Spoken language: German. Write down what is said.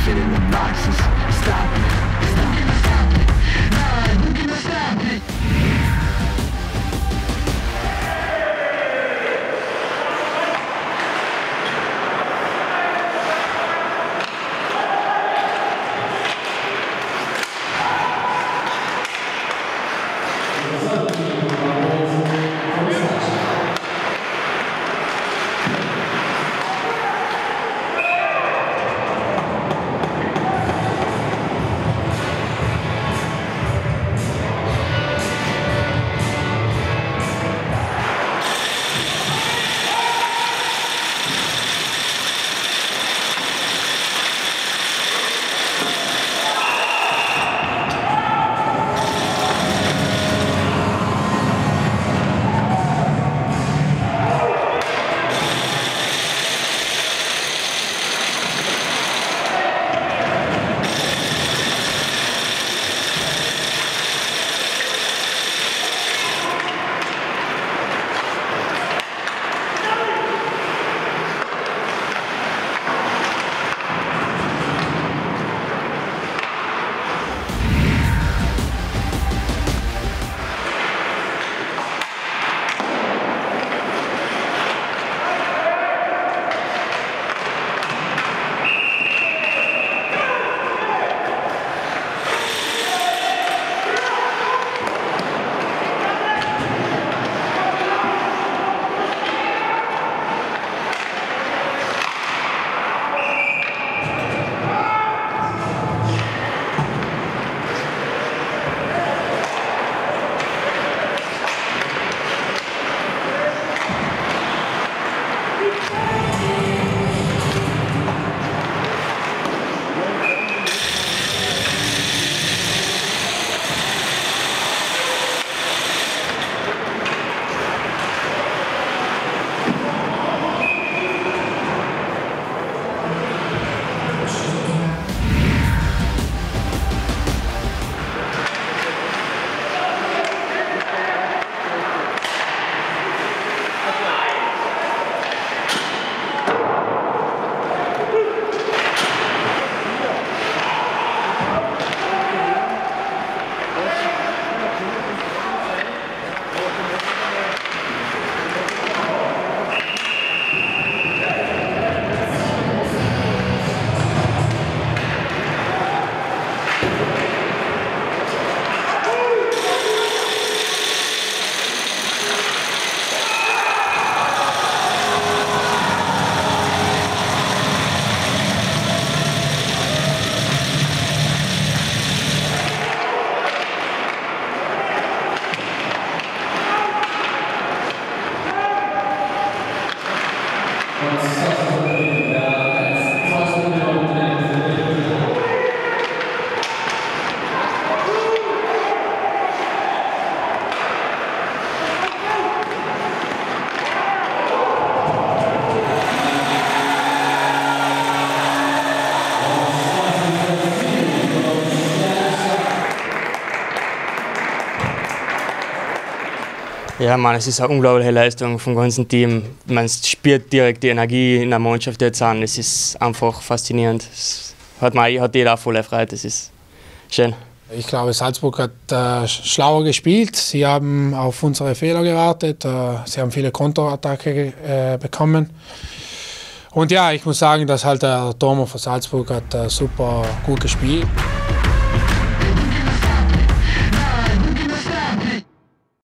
in the boxes. Stop it, stop it, stop it. Nah, who gonna stop it? Ja, Mann, es ist eine unglaubliche Leistung vom ganzen Team. Man spürt direkt die Energie in der Mannschaft jetzt an. Es ist einfach faszinierend. Es hat jeder auch voll erfreut. Es ist schön. Ich glaube, Salzburg hat schlauer gespielt. Sie haben auf unsere Fehler gewartet. Sie haben viele Konterattacke bekommen. Und ja, ich muss sagen, dass halt der Torwart von Salzburg hat super gut gespielt.